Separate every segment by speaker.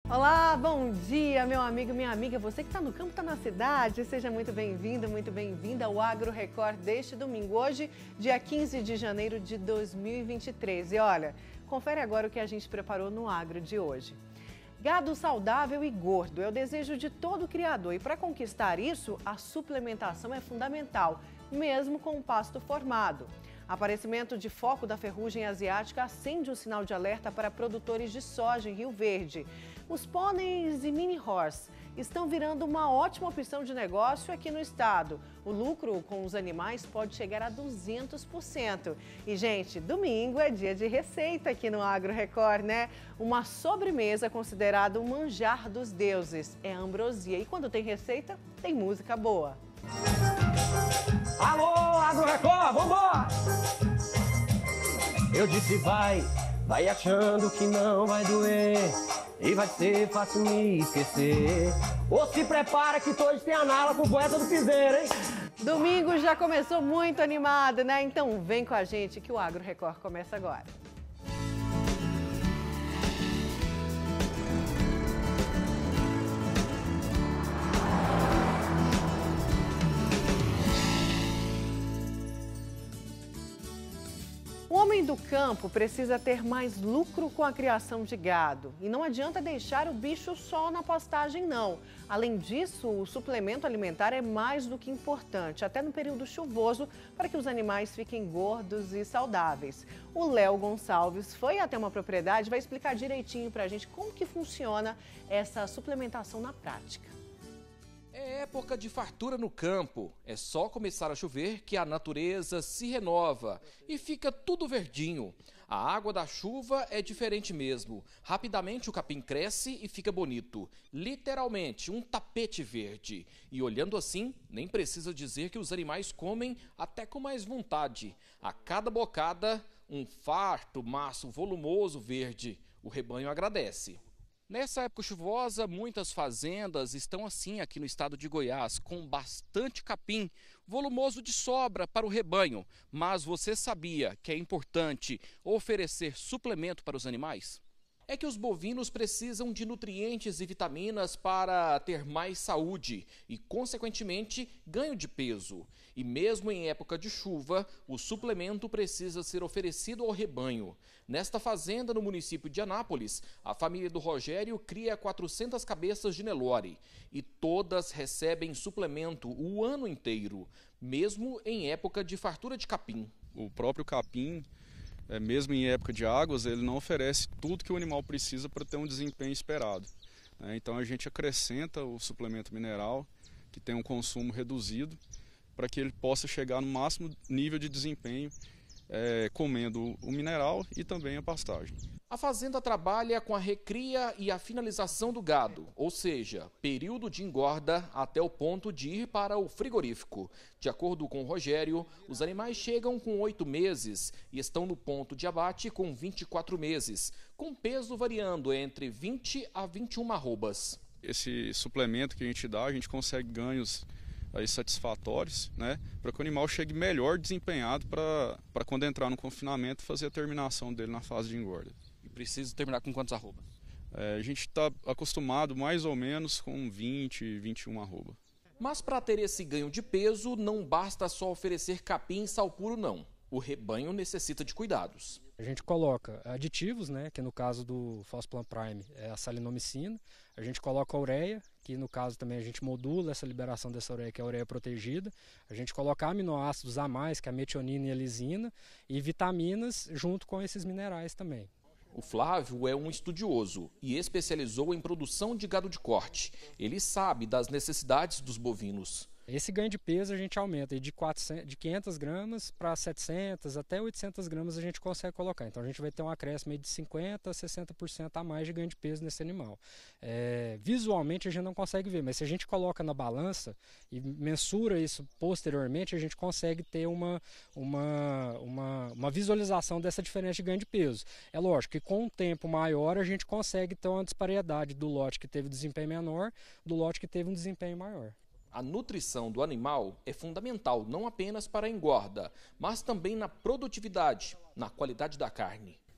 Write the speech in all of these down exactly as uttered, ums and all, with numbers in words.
Speaker 1: Olá, bom dia, meu amigo, minha amiga. Você que está no campo, está na cidade, seja muito bem-vindo, muito bem-vinda ao Agro Record deste domingo. Hoje, dia quinze de janeiro de dois mil e vinte e três. E olha, confere agora o que a gente preparou no Agro de hoje. Gado saudável e gordo é o desejo de todo criador e para conquistar isso, a suplementação é fundamental, mesmo com o pasto formado. Aparecimento de foco da ferrugem asiática acende um sinal de alerta para produtores de soja em Rio Verde. Os pôneis e mini horse estão virando uma ótima opção de negócio aqui no estado. O lucro com os animais pode chegar a duzentos por cento. E, gente, domingo é dia de receita aqui no Agro Record, né? Uma sobremesa considerada um manjar dos deuses. É ambrosia. E quando tem receita, tem música boa.
Speaker 2: Alô, Agro Record, vambora! Eu disse vai, vai achando que não vai doer e vai ser fácil me esquecer. Ou se prepara que hoje tem a nala com o poeta do piseiro, hein?
Speaker 1: Domingo já começou muito animado, né? Então vem com a gente que o Agro Record começa agora. O homem do campo precisa ter mais lucro com a criação de gado. E não adianta deixar o bicho só na pastagem, não. Além disso, o suplemento alimentar é mais do que importante, até no período chuvoso, para que os animais fiquem gordos e saudáveis. O Léo Gonçalves foi até uma propriedade e vai explicar direitinho para a gente como que funciona essa suplementação na prática.
Speaker 3: É época de fartura no campo. É só começar a chover que a natureza se renova e fica tudo verdinho. A água da chuva é diferente mesmo. Rapidamente o capim cresce e fica bonito. Literalmente, um tapete verde. E olhando assim, nem precisa dizer que os animais comem até com mais vontade. A cada bocada, um farto maço volumoso verde. O rebanho agradece. Nessa época chuvosa, muitas fazendas estão assim aqui no estado de Goiás, com bastante capim, volumoso de sobra para o rebanho. Mas você sabia que é importante oferecer suplemento para os animais? É que os bovinos precisam de nutrientes e vitaminas para ter mais saúde e, consequentemente, ganho de peso. E mesmo em época de chuva, o suplemento precisa ser oferecido ao rebanho. Nesta fazenda, no município de Anápolis, a família do Rogério cria quatrocentas cabeças de Nelore e todas recebem suplemento o ano inteiro, mesmo em época de fartura de capim.
Speaker 4: O próprio capim, É, mesmo em época de águas, ele não oferece tudo que o animal precisa para ter um desempenho esperado. Né? Então a gente acrescenta o suplemento mineral, que tem um consumo reduzido, para que ele possa chegar no máximo nível de desempenho, é, comendo o mineral e também a pastagem.
Speaker 3: A fazenda trabalha com a recria e a finalização do gado, ou seja, período de engorda até o ponto de ir para o frigorífico. De acordo com o Rogério, os animais chegam com oito meses e estão no ponto de abate com vinte e quatro meses, com peso variando entre vinte a vinte e uma arrobas.
Speaker 4: Esse suplemento que a gente dá, a gente consegue ganhos aí satisfatórios, né, para que o animal chegue melhor desempenhado para quando entrar no confinamento fazer a terminação dele na fase de engorda.
Speaker 3: E precisa terminar com quantos arrobas?
Speaker 4: É, a gente está acostumado mais ou menos com vinte, vinte e uma arroba.
Speaker 3: Mas para ter esse ganho de peso, não basta só oferecer capim e sal puro não. O rebanho necessita de cuidados.
Speaker 5: A gente coloca aditivos, né, que no caso do Fossplan Prime é a salinomicina. A gente coloca a ureia, que no caso também a gente modula essa liberação dessa ureia, que é a ureia protegida. A gente coloca aminoácidos a mais, que é a metionina e a lisina, e vitaminas junto com esses minerais também.
Speaker 3: O Flávio é um estudioso e especializou em produção de gado de corte. Ele sabe das necessidades dos bovinos.
Speaker 5: Esse ganho de peso a gente aumenta de, quatrocentas, de quinhentas gramas para setecentas até oitocentas gramas a gente consegue colocar. Então a gente vai ter um acréscimo de cinquenta a sessenta por cento a mais de ganho de peso nesse animal. É, visualmente a gente não consegue ver, mas se a gente coloca na balança e mensura isso posteriormente, a gente consegue ter uma, uma, uma, uma visualização dessa diferença de ganho de peso. É lógico que com um tempo maior a gente consegue ter uma disparidade do lote que teve desempenho menor do lote que teve um desempenho maior.
Speaker 3: A nutrição do animal é fundamental não apenas para a engorda, mas também na produtividade, na qualidade da carne.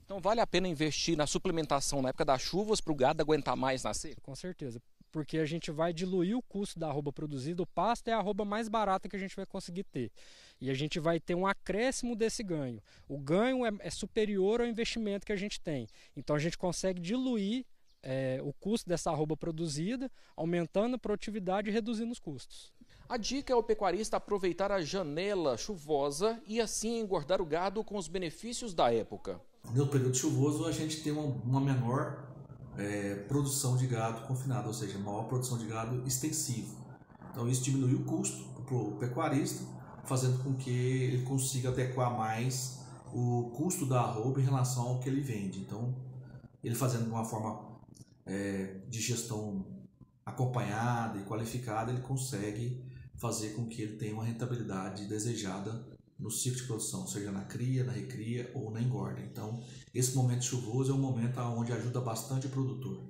Speaker 3: Então vale a pena investir na suplementação na época das chuvas para o gado aguentar mais na seca?
Speaker 5: Com certeza, porque a gente vai diluir o custo da arroba produzida. O pasto é a arroba mais barata que a gente vai conseguir ter. E a gente vai ter um acréscimo desse ganho. O ganho é, é superior ao investimento que a gente tem. Então a gente consegue diluir é, o custo dessa arroba produzida, aumentando a produtividade e reduzindo os custos.
Speaker 3: A dica é o pecuarista aproveitar a janela chuvosa e assim engordar o gado com os benefícios da época.
Speaker 6: No período chuvoso a gente tem uma, uma menor é, produção de gado confinado, ou seja, maior produção de gado extensivo. Então isso diminui o custo para o pecuarista, fazendo com que ele consiga adequar mais o custo da arroba em relação ao que ele vende. Então ele fazendo de uma forma é, de gestão acompanhada e qualificada, ele consegue fazer com que ele tenha uma rentabilidade desejada no ciclo de produção, seja na cria, na recria ou na engorda. Então, esse momento chuvoso é um momento onde ajuda bastante o produtor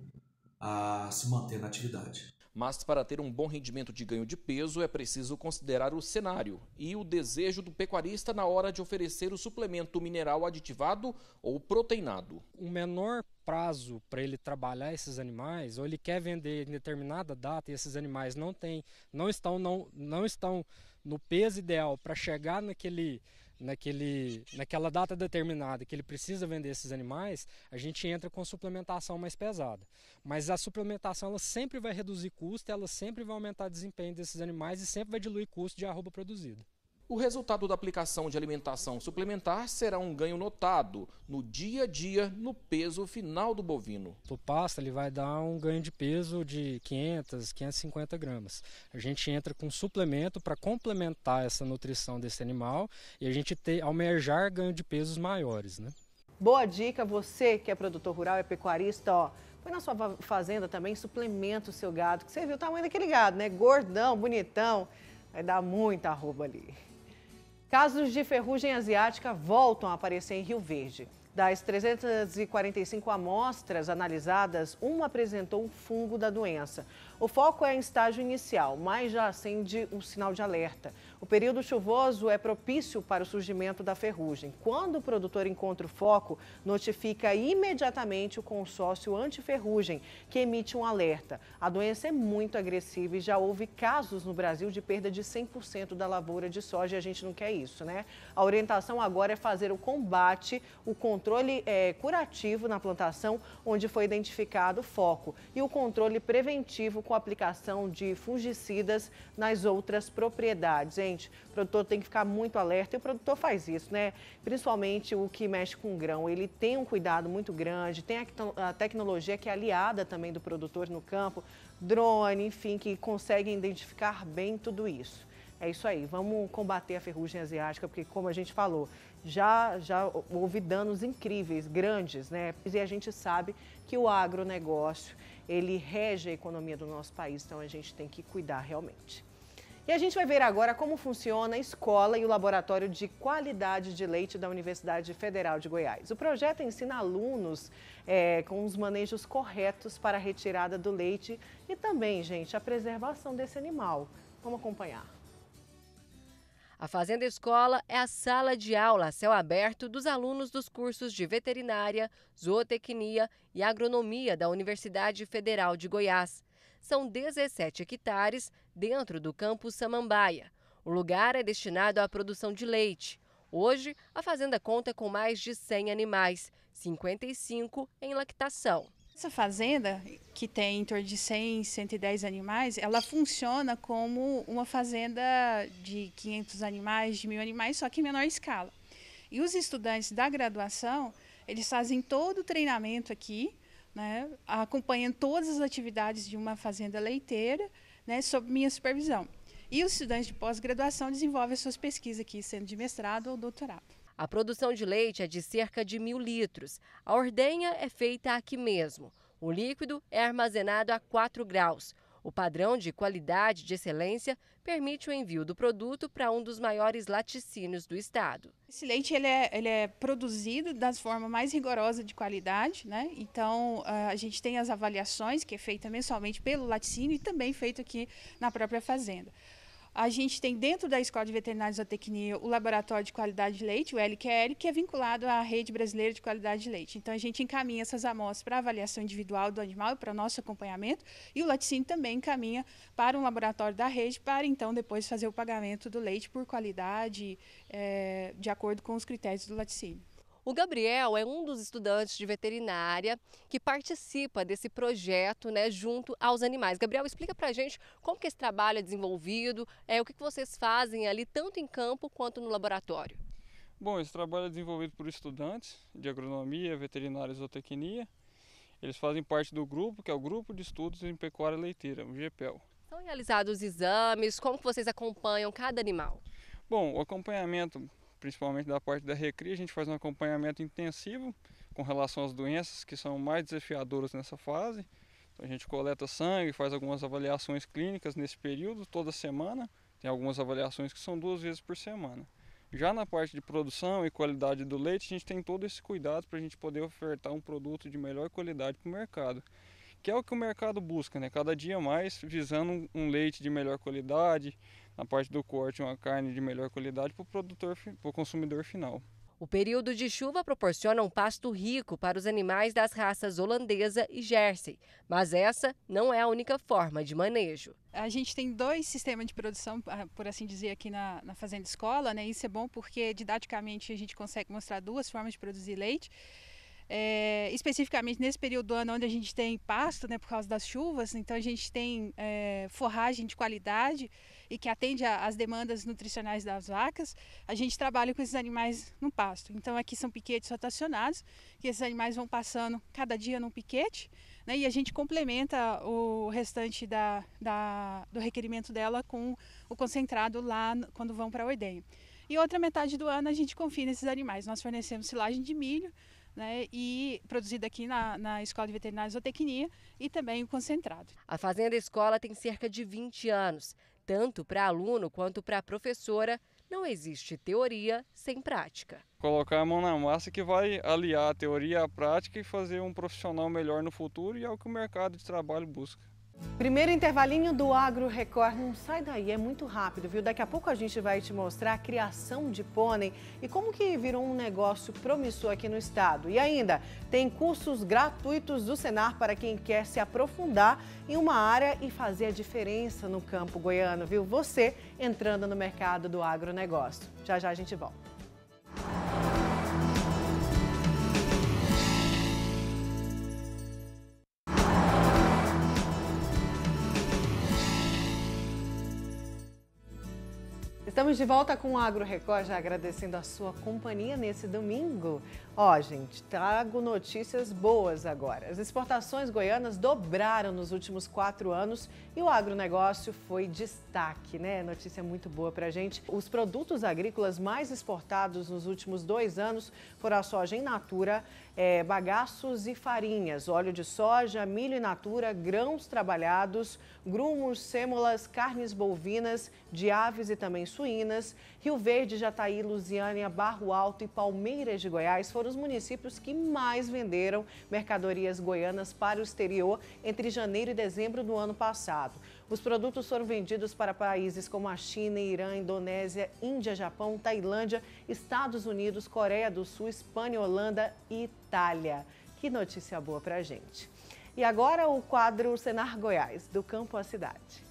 Speaker 6: a se manter na atividade.
Speaker 3: Mas para ter um bom rendimento de ganho de peso é preciso considerar o cenário e o desejo do pecuarista na hora de oferecer o suplemento mineral aditivado ou proteinado.
Speaker 5: O menor prazo para ele trabalhar esses animais, ou ele quer vender em determinada data e esses animais não, tem, não, estão, não, não estão no peso ideal para chegar naquele, naquele, naquela data determinada que ele precisa vender esses animais, a gente entra com suplementação mais pesada. Mas a suplementação ela sempre vai reduzir custo, ela sempre vai aumentar o desempenho desses animais e sempre vai diluir custo de arroba produzida.
Speaker 3: O resultado da aplicação de alimentação suplementar será um ganho notado no dia a dia no peso final do bovino.
Speaker 5: O pasto ele vai dar um ganho de peso de quinhentas, quinhentas e cinquenta gramas. A gente entra com suplemento para complementar essa nutrição desse animal e a gente ter, almejar ganho de pesos maiores, né?
Speaker 1: Boa dica, você que é produtor rural, é pecuarista, ó. Põe na sua fazenda também, suplementa o seu gado, que você viu o tamanho daquele gado, né? Gordão, bonitão, vai dar muita arroba ali. Casos de ferrugem asiática voltam a aparecer em Rio Verde. Das trezentas e quarenta e cinco amostras analisadas, uma apresentou um fungo da doença. O foco é em estágio inicial, mas já acende um sinal de alerta. O período chuvoso é propício para o surgimento da ferrugem. Quando o produtor encontra o foco, notifica imediatamente o consórcio antiferrugem, que emite um alerta. A doença é muito agressiva e já houve casos no Brasil de perda de cem por cento da lavoura de soja e a gente não quer isso, né? A orientação agora é fazer o combate, o controle é, curativo na plantação, onde foi identificado o foco, e o controle preventivo com a aplicação de fungicidas nas outras propriedades. Gente, o produtor tem que ficar muito alerta e o produtor faz isso, né? Principalmente o que mexe com grão, ele tem um cuidado muito grande, tem a tecnologia que é aliada também do produtor no campo, drone, enfim, que conseguem identificar bem tudo isso. É isso aí, vamos combater a ferrugem asiática, porque como a gente falou, já, já houve danos incríveis, grandes, né? E a gente sabe que o agronegócio, ele rege a economia do nosso país, então a gente tem que cuidar realmente. E a gente vai ver agora como funciona a escola e o laboratório de qualidade de leite da Universidade Federal de Goiás. O projeto ensina alunos é, com os manejos corretos para a retirada do leite e também, gente, a preservação desse animal. Vamos acompanhar.
Speaker 7: A Fazenda Escola é a sala de aula a céu aberto dos alunos dos cursos de veterinária, zootecnia e agronomia da Universidade Federal de Goiás. São dezessete hectares dentro do campus Samambaia. O lugar é destinado à produção de leite. Hoje, a fazenda conta com mais de cem animais, cinquenta e cinco em lactação.
Speaker 8: Essa fazenda, que tem em torno de cem, cento e dez animais, ela funciona como uma fazenda de quinhentos animais, de mil animais, só que em menor escala. E os estudantes da graduação, eles fazem todo o treinamento aqui, né, acompanhando todas as atividades de uma fazenda leiteira, né, sob minha supervisão. E os estudantes de pós-graduação desenvolvem as suas pesquisas aqui, sendo de mestrado ou doutorado.
Speaker 7: A produção de leite é de cerca de mil litros. A ordenha é feita aqui mesmo. O líquido é armazenado a quatro graus. O padrão de qualidade de excelência permite o envio do produto para um dos maiores laticínios do estado.
Speaker 8: Esse leite ele é, ele é produzido da forma mais rigorosa de qualidade, né? Então a gente tem as avaliações que é feita mensalmente pelo laticínio e também feito aqui na própria fazenda. A gente tem dentro da Escola de Veterinária e Zootecnia o Laboratório de Qualidade de Leite, o L Q L, que é vinculado à Rede Brasileira de Qualidade de Leite. Então, a gente encaminha essas amostras para avaliação individual do animal e para o nosso acompanhamento, e o laticínio também encaminha para um laboratório da rede para, então, depois fazer o pagamento do leite por qualidade, é, de acordo com os critérios do laticínio.
Speaker 7: O Gabriel é um dos estudantes de veterinária que participa desse projeto, né, junto aos animais. Gabriel, explica pra gente como que esse trabalho é desenvolvido, é, o que, que vocês fazem ali, tanto em campo quanto no laboratório.
Speaker 9: Bom, esse trabalho é desenvolvido por estudantes de agronomia, veterinária e zootecnia. Eles fazem parte do grupo, que é o Grupo de Estudos em Pecuária Leiteira, o G E P E L.
Speaker 7: São realizados exames, como que vocês acompanham cada animal?
Speaker 9: Bom, o acompanhamento, principalmente da parte da recria, a gente faz um acompanhamento intensivo com relação às doenças que são mais desafiadoras nessa fase. Então, a gente coleta sangue, faz algumas avaliações clínicas nesse período, toda semana. Tem algumas avaliações que são duas vezes por semana. Já na parte de produção e qualidade do leite, a gente tem todo esse cuidado para a gente poder ofertar um produto de melhor qualidade para o mercado, que é o que o mercado busca, né? Cada dia mais visando um leite de melhor qualidade, na parte do corte uma carne de melhor qualidade para o produtor, para o consumidor final.
Speaker 7: O período de chuva proporciona um pasto rico para os animais das raças holandesa e Jersey, mas essa não é a única forma de manejo.
Speaker 8: A gente tem dois sistemas de produção, por assim dizer, aqui na, na Fazenda Escola, né? Isso é bom porque didaticamente a gente consegue mostrar duas formas de produzir leite. É, especificamente nesse período do ano onde a gente tem pasto, né, por causa das chuvas, então a gente tem é, forragem de qualidade e que atende às demandas nutricionais das vacas. A gente trabalha com esses animais no pasto. Então aqui são piquetes rotacionados, que esses animais vão passando cada dia num piquete, né, e a gente complementa o restante da, da, do requerimento dela com o concentrado lá quando vão para a ordenha. E outra metade do ano a gente confina esses animais. Nós fornecemos silagem de milho, né, e produzido aqui na, na Escola de Veterinária e Zootecnia, e também o concentrado.
Speaker 7: A Fazenda Escola tem cerca de vinte anos. Tanto para aluno quanto para professora, não existe teoria sem prática.
Speaker 9: Colocar a mão na massa que vai aliar a teoria à prática e fazer um profissional melhor no futuro, e é o que o mercado de trabalho busca.
Speaker 1: Primeiro intervalinho do Agro Record. Não sai daí, é muito rápido, viu? Daqui a pouco a gente vai te mostrar a criação de pônei e como que virou um negócio promissor aqui no estado. E ainda, tem cursos gratuitos do Senar para quem quer se aprofundar em uma área e fazer a diferença no campo goiano, viu? Você entrando no mercado do agronegócio. Já já a gente volta. Estamos de volta com o Agro Record, já agradecendo a sua companhia nesse domingo. Ó, gente, trago notícias boas agora. As exportações goianas dobraram nos últimos quatro anos e o agronegócio foi destaque, né? Notícia muito boa pra gente. Os produtos agrícolas mais exportados nos últimos dois anos foram a soja in natura, é, bagaços e farinhas, óleo de soja, milho in natura, grãos trabalhados, grumos, sêmolas, carnes bovinas, de aves e também suínas. Rio Verde, Jataí, Lusiânia, Barro Alto e Palmeiras de Goiás foram os municípios que mais venderam mercadorias goianas para o exterior entre janeiro e dezembro do ano passado. Os produtos foram vendidos para países como a China, Irã, Indonésia, Índia, Japão, Tailândia, Estados Unidos, Coreia do Sul, Espanha, Holanda e Itália. Que notícia boa pra gente. E agora o quadro Senar Goiás, do campo à cidade.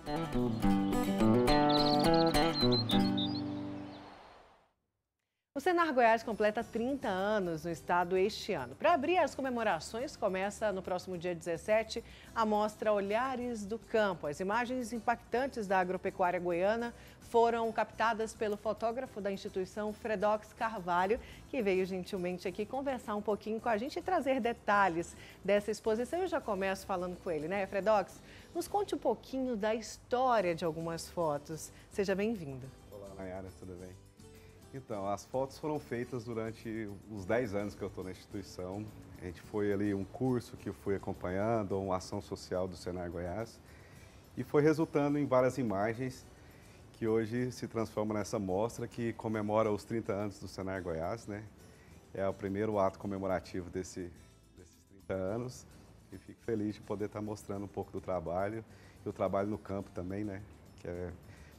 Speaker 1: O Senar Goiás completa trinta anos no estado este ano. Para abrir as comemorações, começa no próximo dia dezessete a mostra Olhares do Campo. As imagens impactantes da agropecuária goiana foram captadas pelo fotógrafo da instituição Fredox Carvalho, que veio gentilmente aqui conversar um pouquinho com a gente e trazer detalhes dessa exposição. Eu já começo falando com ele, né, Fredox? Nos conte um pouquinho da história de algumas fotos. Seja bem-vindo.
Speaker 10: Olá, Nayara, tudo bem? Então, as fotos foram feitas durante os dez anos que eu estou na instituição. A gente foi ali um curso que eu fui acompanhando, uma ação social do Senar Goiás, e foi resultando em várias imagens que hoje se transformam nessa mostra que comemora os trinta anos do Senar Goiás, né? É o primeiro ato comemorativo desse, desses trinta anos e fico feliz de poder estar mostrando um pouco do trabalho e o trabalho no campo também, né? Que é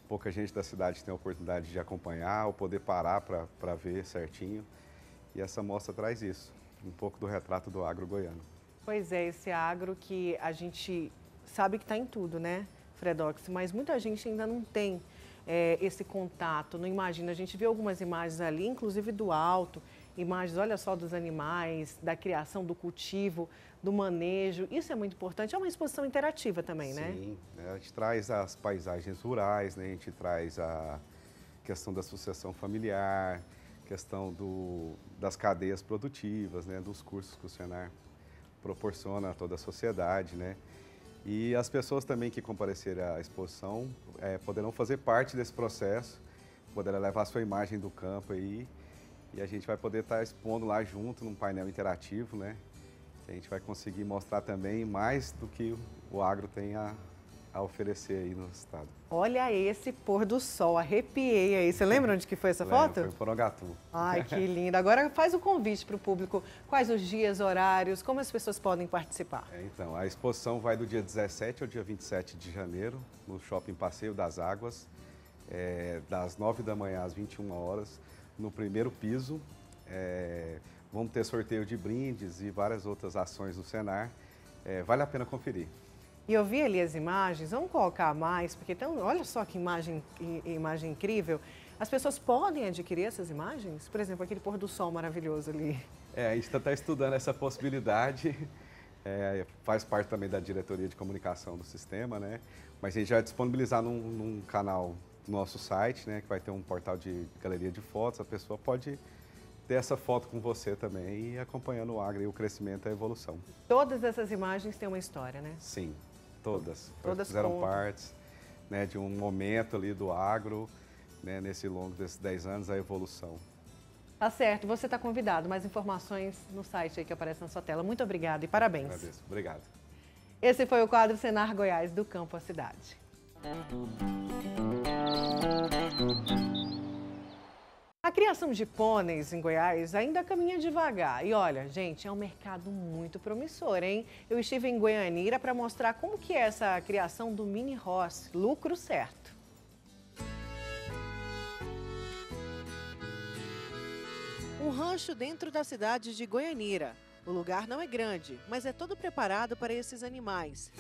Speaker 10: pouca gente da cidade tem a oportunidade de acompanhar ou poder parar para ver certinho. E essa mostra traz isso, um pouco do retrato do agro goiano.
Speaker 1: Pois é, esse agro que a gente sabe que está em tudo, né, Fredox? Mas muita gente ainda não tem é, esse contato, não imagina. A gente vê algumas imagens ali, inclusive do alto, imagens, olha só, dos animais, da criação, do cultivo, do manejo. Isso é muito importante. É uma exposição interativa também, né?
Speaker 10: Sim, a gente traz as paisagens rurais, né? A gente traz a questão da sucessão familiar, questão do, das cadeias produtivas, né? Dos cursos que o Senar proporciona a toda a sociedade, né? E as pessoas também que comparecerem à exposição é, poderão fazer parte desse processo, poderão levar a sua imagem do campo aí, e a gente vai poder estar expondo lá junto num painel interativo, né? A gente vai conseguir mostrar também mais do que o agro tem a, a oferecer aí no estado.
Speaker 1: Olha esse pôr do sol, arrepiei aí. Você lembra onde que foi essa
Speaker 10: Lembro,
Speaker 1: foto?
Speaker 10: foi em Porongatu.
Speaker 1: Ai, que lindo. Agora faz o convite para o público. Quais os dias, horários, como as pessoas podem participar?
Speaker 10: É, então, a exposição vai do dia dezessete ao dia vinte e sete de janeiro, no Shopping Passeio das Águas, é, das nove da manhã às vinte e uma horas, no primeiro piso. É, vamos ter sorteio de brindes e várias outras ações do Senar. É, vale a pena conferir.
Speaker 1: E eu vi ali as imagens, vamos colocar mais, porque então, olha só que imagem, imagem incrível. As pessoas podem adquirir essas imagens? Por exemplo, aquele pôr do sol maravilhoso ali.
Speaker 10: É, a gente está estudando essa possibilidade, é, faz parte também da diretoria de comunicação do sistema, né? Mas a gente vai disponibilizar num, num canal no nosso site, né? Que vai ter um portal de galeria de fotos, a pessoa pode ter essa foto com você também e acompanhando o agro e o crescimento e a evolução.
Speaker 1: Todas essas imagens têm uma história, né?
Speaker 10: Sim. Todas,
Speaker 1: Todas
Speaker 10: fizeram
Speaker 1: contam.
Speaker 10: parte, né, de um momento ali do agro, né, nesse longo desses dez anos, a evolução.
Speaker 1: Tá certo, você está convidado. Mais informações no site aí que aparece na sua tela. Muito obrigada e parabéns.
Speaker 10: Agradeço. Obrigado.
Speaker 1: Esse foi o quadro Senar Goiás, do Campo à Cidade. A criação de pôneis em Goiás ainda caminha devagar. E olha, gente, é um mercado muito promissor, hein? Eu estive em Goianira para mostrar como que é essa criação do mini horse, lucro certo. Um rancho dentro da cidade de Goianira. O lugar não é grande, mas é todo preparado para esses animais.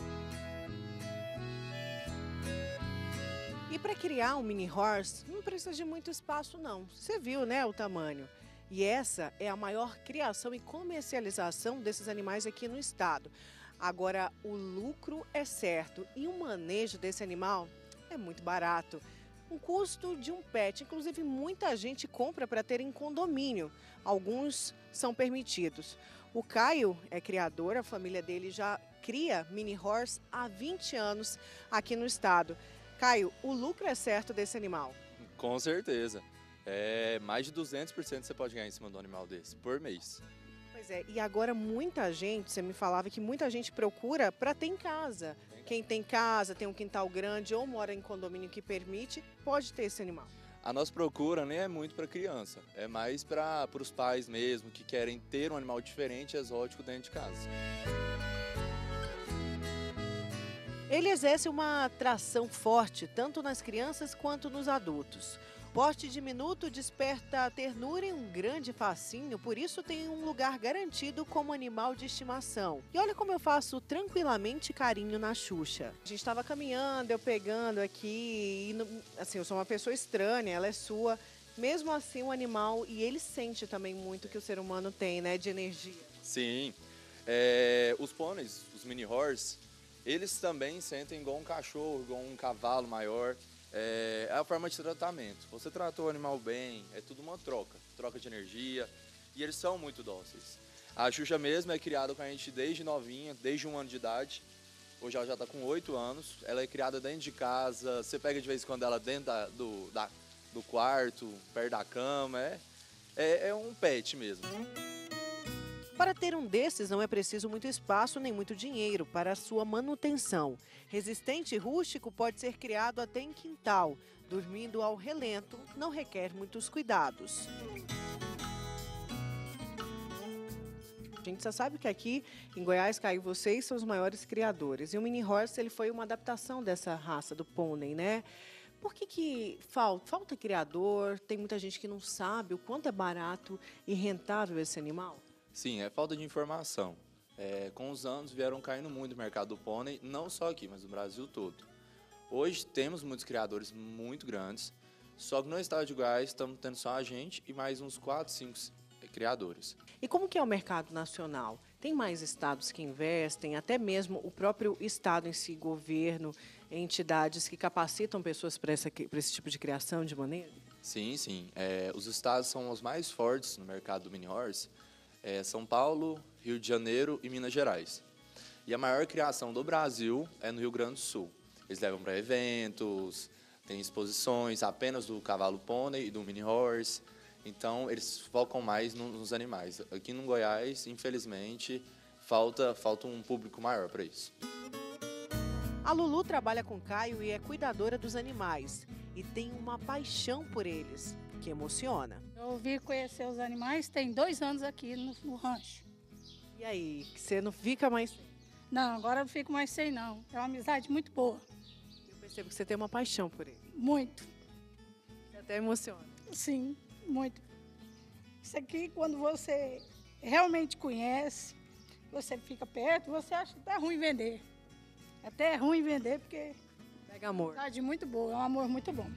Speaker 1: E para criar um mini horse, não precisa de muito espaço não. Você viu, né, o tamanho. E essa é a maior criação e comercialização desses animais aqui no estado. Agora, o lucro é certo e o manejo desse animal é muito barato. Um custo de um pet, inclusive muita gente compra para ter em condomínio. Alguns são permitidos. O Caio é criador, a família dele já cria mini horse há vinte anos aqui no estado. Caio, o lucro é certo desse animal?
Speaker 11: Com certeza. É, mais de duzentos por cento você pode ganhar em cima do animal desse, por mês.
Speaker 1: Pois é, e agora muita gente, você me falava que muita gente procura para ter em casa. Quem tem casa, tem um quintal grande ou mora em condomínio que permite, pode ter esse animal.
Speaker 11: A nossa procura nem é muito para criança, é mais para os pais mesmo, que querem ter um animal diferente e exótico dentro de casa.
Speaker 1: Ele exerce uma atração forte, tanto nas crianças quanto nos adultos. Porte diminuto desperta ternura e um grande fascínio, por isso tem um lugar garantido como animal de estimação. E olha como eu faço tranquilamente carinho na Xuxa. A gente estava caminhando, eu pegando aqui, e, assim, eu sou uma pessoa estranha, ela é sua. Mesmo assim, o animal, e ele sente também muito que o ser humano tem, né, de energia.
Speaker 11: Sim, é, os pôneis, os mini horse, eles também sentem igual um cachorro, igual um cavalo maior. É, é a forma de tratamento. Você tratou o animal bem, é tudo uma troca, troca de energia, e eles são muito dóceis. A Xuxa mesmo é criada com a gente desde novinha, desde um ano de idade. Hoje ela já está com oito anos. Ela é criada dentro de casa, você pega de vez em quando ela dentro da, do, da, do quarto, perto da cama. É, é, é um pet mesmo.
Speaker 1: Para ter um desses não é preciso muito espaço nem muito dinheiro para a sua manutenção. Resistente e rústico pode ser criado até em quintal. Dormindo ao relento, não requer muitos cuidados. A gente já sabe que aqui em Goiás, Caio, vocês são os maiores criadores. E o mini horse ele foi uma adaptação dessa raça do pônei, né? Por que que falta, falta criador? Tem muita gente que não sabe o quanto é barato e rentável esse animal?
Speaker 11: Sim, é falta de informação. É, com os anos vieram caindo muito o mercado do pônei, não só aqui, mas no Brasil todo. Hoje temos muitos criadores muito grandes, só que no estado de Goiás estamos tendo só a gente e mais uns quatro, cinco criadores.
Speaker 1: E como que é o mercado nacional? Tem mais estados que investem, até mesmo o próprio estado em si, governo, entidades que capacitam pessoas para esse tipo de criação de maneira?
Speaker 11: Sim, sim. É, os estados são os mais fortes no mercado do mini horse. É São Paulo, Rio de Janeiro e Minas Gerais. E a maior criação do Brasil é no Rio Grande do Sul. Eles levam para eventos, tem exposições apenas do cavalo pônei e do mini horse. Então, eles focam mais nos animais. Aqui no Goiás, infelizmente, falta, falta um público maior para isso.
Speaker 1: A Lulu trabalha com Caio e é cuidadora dos animais. E tem uma paixão por eles, que emociona.
Speaker 12: Eu vim conhecer os animais tem dois anos aqui no, no rancho.
Speaker 1: E aí, você não fica mais...
Speaker 12: Não, agora eu não fico mais sem, não. É uma amizade muito boa.
Speaker 1: Eu percebo que você tem uma paixão por ele.
Speaker 12: Muito.
Speaker 1: Você até emociona.
Speaker 12: Sim. Muito. Isso aqui, quando você realmente conhece, você fica perto, você acha até ruim vender. Até é ruim vender, porque...
Speaker 1: Pega amor.
Speaker 12: É muito boa, é um amor muito bom.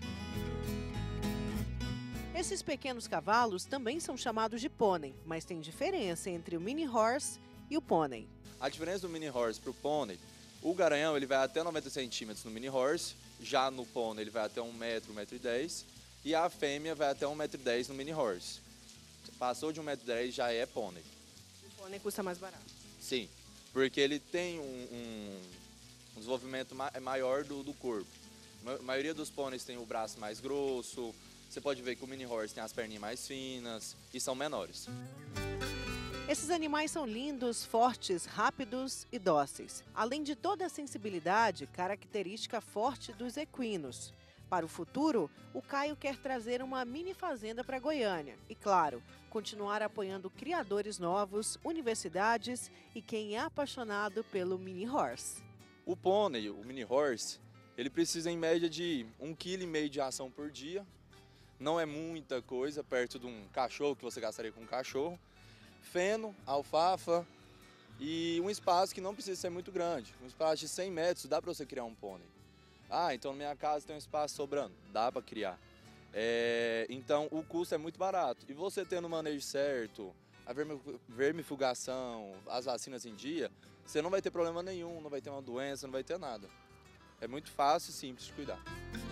Speaker 1: Esses pequenos cavalos também são chamados de pônei, mas tem diferença entre o mini horse e o pônei.
Speaker 11: A diferença do mini horse para o pônei, o garanhão ele vai até noventa centímetros no mini horse, já no pônei ele vai até um metro, um metro e dez. E a fêmea vai até um metro e dez no mini horse. Passou de um metro e dez já é pônei.
Speaker 1: O pônei custa mais barato?
Speaker 11: Sim, porque ele tem um, um, um desenvolvimento ma maior do, do corpo. A maioria dos pôneis tem o braço mais grosso. Você pode ver que o mini horse tem as perninhas mais finas e são menores.
Speaker 1: Esses animais são lindos, fortes, rápidos e dóceis. Além de toda a sensibilidade, característica forte dos equinos. Para o futuro, o Caio quer trazer uma mini fazenda para Goiânia e, claro, continuar apoiando criadores novos, universidades e quem é apaixonado pelo mini horse.
Speaker 11: O pônei, o mini horse, ele precisa em média de um vírgula cinco quilo de ração por dia. Não é muita coisa perto de um cachorro que você gastaria com um cachorro. Feno, alfafa e um espaço que não precisa ser muito grande. Um espaço de cem metros dá para você criar um pônei. Ah, então na minha casa tem um espaço sobrando, dá para criar. É, então o custo é muito barato. E você tendo o manejo certo, a vermifugação, as vacinas em dia, você não vai ter problema nenhum, não vai ter uma doença, não vai ter nada. É muito fácil e simples de cuidar.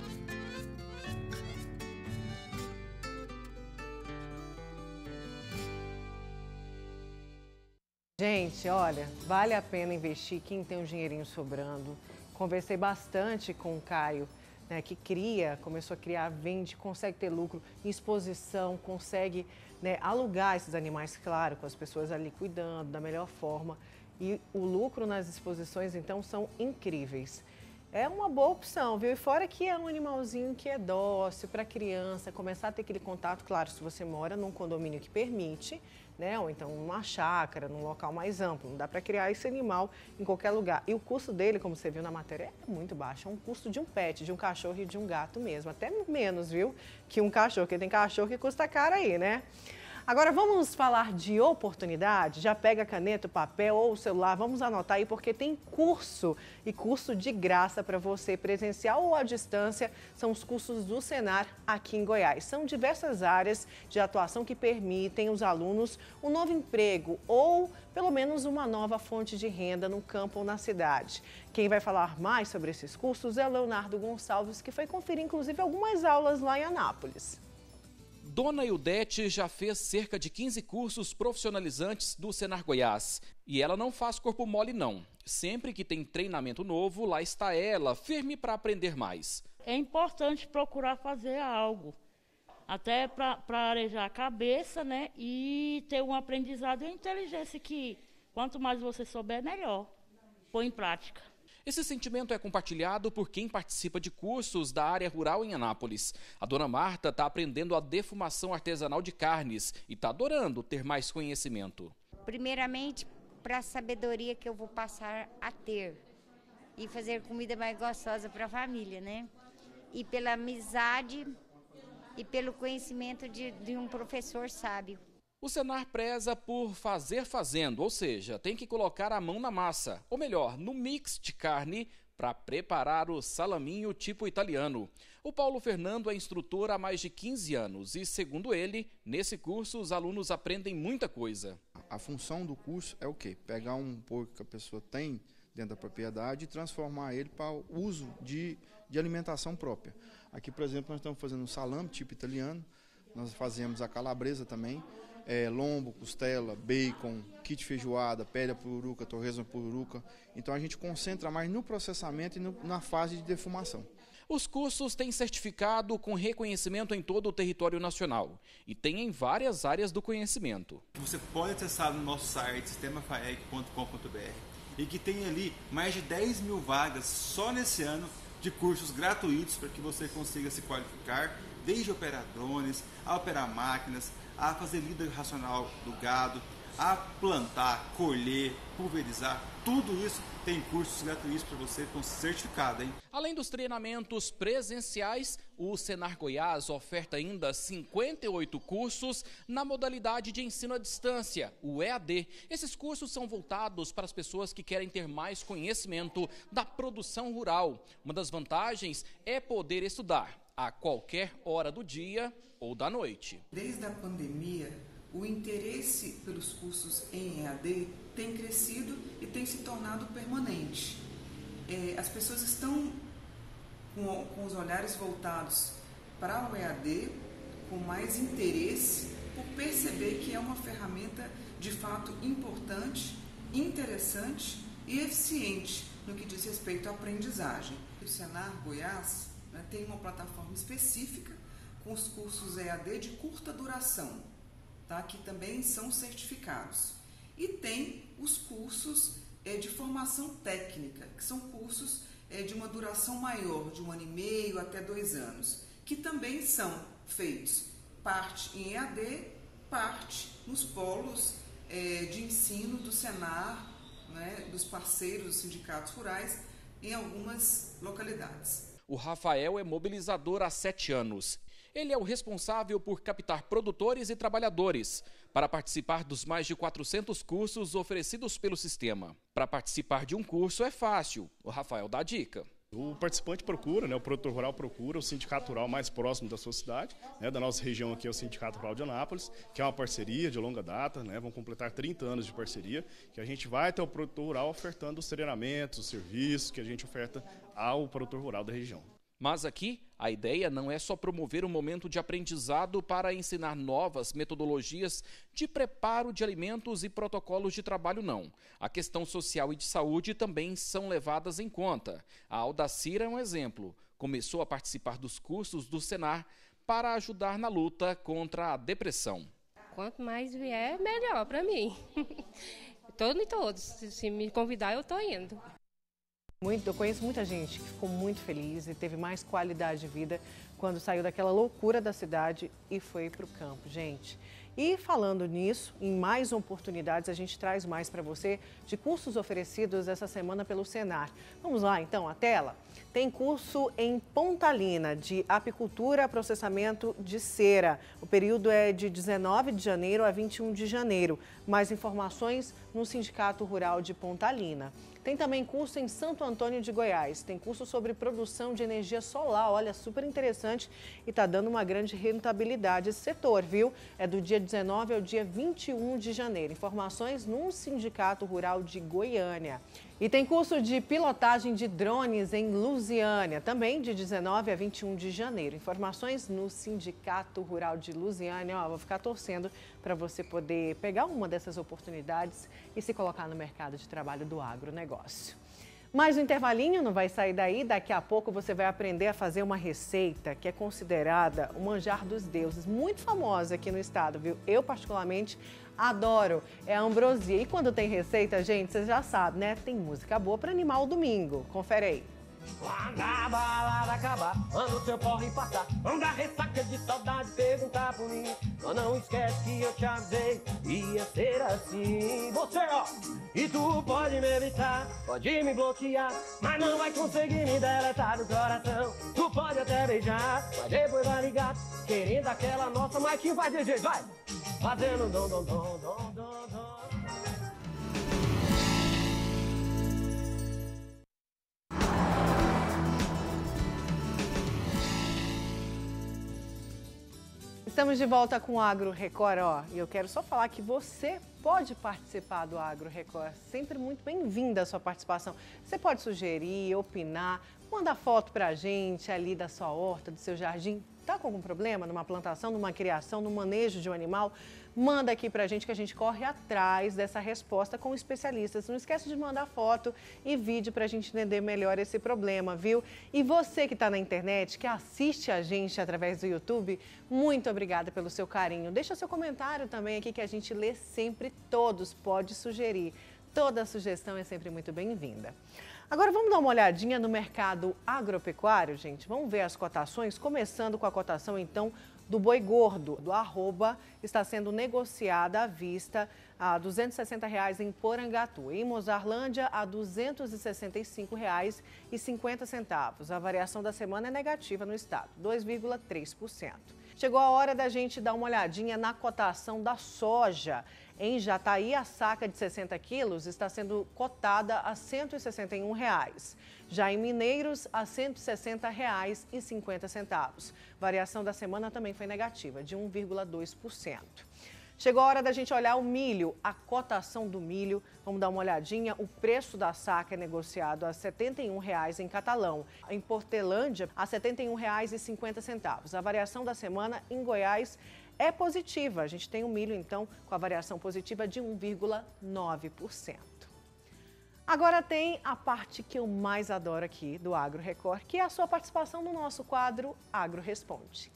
Speaker 1: Gente, olha, vale a pena investir quem tem um dinheirinho sobrando. Conversei bastante com o Caio, né, que cria, começou a criar, vende, consegue ter lucro em exposição, consegue, né, alugar esses animais, claro, com as pessoas ali cuidando da melhor forma. E o lucro nas exposições, então, são incríveis. É uma boa opção, viu? E fora que é um animalzinho que é dócil para criança, começar a ter aquele contato, claro, se você mora num condomínio que permite, né? Ou então numa chácara, num local mais amplo. Não dá para criar esse animal em qualquer lugar. E o custo dele, como você viu na matéria, é muito baixo. É um custo de um pet, de um cachorro e de um gato mesmo. Até menos, viu? Que um cachorro, porque tem cachorro que custa caro aí, né? Agora vamos falar de oportunidade? Já pega a caneta, o papel ou o celular, vamos anotar aí porque tem curso e curso de graça para você, presencial ou à distância, são os cursos do Senar aqui em Goiás. São diversas áreas de atuação que permitem aos alunos um novo emprego ou pelo menos uma nova fonte de renda no campo ou na cidade. Quem vai falar mais sobre esses cursos é o Leonardo Gonçalves, que foi conferir inclusive algumas aulas lá em Anápolis.
Speaker 3: Dona Ildete já fez cerca de quinze cursos profissionalizantes do Senar Goiás. E ela não faz corpo mole, não. Sempre que tem treinamento novo, lá está ela, firme para aprender mais.
Speaker 13: É importante procurar fazer algo, até para arejar a cabeça, né? E ter um aprendizado e uma inteligência que, quanto mais você souber, melhor. Põe em prática.
Speaker 3: Esse sentimento é compartilhado por quem participa de cursos da área rural em Anápolis. A dona Marta está aprendendo a defumação artesanal de carnes e está adorando ter mais conhecimento.
Speaker 14: Primeiramente, para a sabedoria que eu vou passar a ter e fazer comida mais gostosa para a família, né? e pela amizade e pelo conhecimento de, de um professor sábio.
Speaker 3: O Senar preza por fazer fazendo, ou seja, tem que colocar a mão na massa, ou melhor, no mix de carne, para preparar o salaminho tipo italiano. O Paulo Fernando é instrutor há mais de quinze anos e, segundo ele, nesse curso os alunos aprendem muita coisa.
Speaker 15: A função do curso é o quê? Pegar um porco que a pessoa tem dentro da propriedade e transformar ele para o uso de, de alimentação própria. Aqui, por exemplo, nós estamos fazendo um salame tipo italiano, nós fazemos a calabresa também, é, lombo, costela, bacon, kit feijoada, pele à pururuca, torresmo à pururuca. Então a gente concentra mais no processamento e no, na fase de defumação.
Speaker 3: Os cursos têm certificado com reconhecimento em todo o território nacional e tem em várias áreas do conhecimento.
Speaker 16: Você pode acessar no nosso site sistema faec ponto com ponto br e que tem ali mais de dez mil vagas só nesse ano de cursos gratuitos para que você consiga se qualificar, desde operar drones, a operar máquinas, a fazer lida racional do gado, a plantar, colher, pulverizar, tudo isso tem cursos gratuitos para você com certificado, hein?
Speaker 3: Além dos treinamentos presenciais, o Senar Goiás oferta ainda cinquenta e oito cursos na modalidade de ensino à distância, o E A D. Esses cursos são voltados para as pessoas que querem ter mais conhecimento da produção rural. Uma das vantagens é poder estudar a qualquer hora do dia ou da noite.
Speaker 17: Desde a pandemia, o interesse pelos cursos em E A D tem crescido e tem se tornado permanente. É, as pessoas estão com, com os olhares voltados para o E A D, com mais interesse, por perceber que é uma ferramenta de fato importante, interessante e eficiente no que diz respeito à aprendizagem. O Senar Goiás, né, tem uma plataforma específica com os cursos E A D de curta duração, tá, que também são certificados. E tem os cursos é, de formação técnica, que são cursos é, de uma duração maior, de um ano e meio até dois anos, que também são feitos parte em E A D, parte nos polos é, de ensino do Senar, né, dos parceiros dos sindicatos rurais, em algumas localidades.
Speaker 3: O Rafael é mobilizador há sete anos. Ele é o responsável por captar produtores e trabalhadores para participar dos mais de quatrocentos cursos oferecidos pelo sistema. Para participar de um curso é fácil. O Rafael dá a dica.
Speaker 18: O participante procura, né, o produtor rural procura o sindicato rural mais próximo da sua cidade, né, da nossa região aqui é o Sindicato Rural de Anápolis, que é uma parceria de longa data, né, vão completar trinta anos de parceria, que a gente vai ter o produtor rural ofertando os treinamentos, os serviços que a gente oferta ao produtor rural da região.
Speaker 3: Mas aqui, a ideia não é só promover um momento de aprendizado para ensinar novas metodologias de preparo de alimentos e protocolos de trabalho, não. A questão social e de saúde também são levadas em conta. A Aldacira é um exemplo. Começou a participar dos cursos do Senar para ajudar na luta contra a depressão.
Speaker 19: Quanto mais vier, melhor para mim. Todos e todos. Se me convidar, eu estou indo.
Speaker 1: Muito, eu conheço muita gente que ficou muito feliz e teve mais qualidade de vida quando saiu daquela loucura da cidade e foi para o campo, gente. E falando nisso, em mais oportunidades, a gente traz mais para você de cursos oferecidos essa semana pelo Senar. Vamos lá, então, a tela. Tem curso em Pontalina, de apicultura a processamento de cera. O período é de dezenove de janeiro a vinte e um de janeiro. Mais informações no Sindicato Rural de Pontalina. Tem também curso em Santo Antônio de Goiás. Tem curso sobre produção de energia solar. Olha, super interessante e está dando uma grande rentabilidade esse setor, viu? É do dia dezenove ao dia vinte e um de janeiro. Informações no Sindicato Rural de Goiânia. E tem curso de pilotagem de drones em Lusiânia, também de dezenove a vinte e um de janeiro. Informações no Sindicato Rural de Lusiânia. Ó, vou ficar torcendo para você poder pegar uma dessas oportunidades e se colocar no mercado de trabalho do agronegócio. Mais um intervalinho, não vai sair daí. Daqui a pouco você vai aprender a fazer uma receita que é considerada o manjar dos deuses, muito famosa aqui no estado, viu? Eu, particularmente, adoro. É a ambrosia. E quando tem receita, gente, vocês já sabem, né? Tem música boa para animar o domingo. Confere aí.
Speaker 2: Quando a balada acabar, manda o seu corre passar. Vamos dar ressaca de saudade, perguntar por mim. Só não esquece que eu te avisei, ia ser assim. Você, ó, e tu pode me evitar, pode me bloquear, mas não vai conseguir me deletar do coração. Tu pode até beijar, mas depois vai ligar, querendo aquela nossa, mas que vai de jeito, vai. Fazendo dom, dom, dom, dom, dom, dom.
Speaker 1: Estamos de volta com o Agro Record, ó, e eu quero só falar que você pode participar do Agro Record. Sempre muito bem-vinda a sua participação. Você pode sugerir, opinar, mandar foto pra gente ali da sua horta, do seu jardim. Tá com algum problema numa plantação, numa criação, no manejo de um animal? Manda aqui pra gente que a gente corre atrás dessa resposta com especialistas. Não esquece de mandar foto e vídeo pra gente entender melhor esse problema, viu? E você que tá na internet, que assiste a gente através do YouTube, muito obrigada pelo seu carinho. Deixa seu comentário também aqui que a gente lê sempre todos, pode sugerir. Toda sugestão é sempre muito bem-vinda. Agora vamos dar uma olhadinha no mercado agropecuário, gente. Vamos ver as cotações, começando com a cotação então do boi gordo, do arroba, está sendo negociada à vista a duzentos e sessenta reais em Porangatu. Em Mozarlândia, a duzentos e sessenta e cinco reais e cinquenta centavos. A variação da semana é negativa no estado, dois vírgula três por cento. Chegou a hora da gente dar uma olhadinha na cotação da soja. Em Jataí, a saca de sessenta quilos está sendo cotada a cento e sessenta e um reais. Já em Mineiros, a cento e sessenta reais e cinquenta centavos. Variação da semana também foi negativa, de um vírgula dois por cento. Chegou a hora da gente olhar o milho, a cotação do milho. Vamos dar uma olhadinha. O preço da saca é negociado a setenta e um reais em Catalão. Em Portelândia, a setenta e um reais e cinquenta centavos. A variação da semana em Goiás é positiva. A gente tem o milho, então, com a variação positiva de um vírgula nove por cento. Agora tem a parte que eu mais adoro aqui do Agro Record, que é a sua participação no nosso quadro Agro Responde.